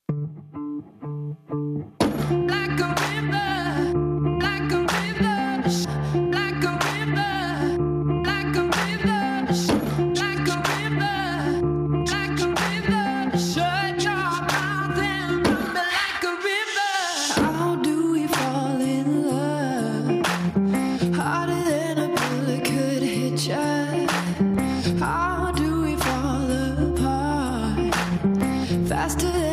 Like a river, like a river, like a river, like a river, like a river, like a river. Shut your mouth and run me like a river. How do we fall in love? Harder than a bullet could hit ya. How do we fall apart? Faster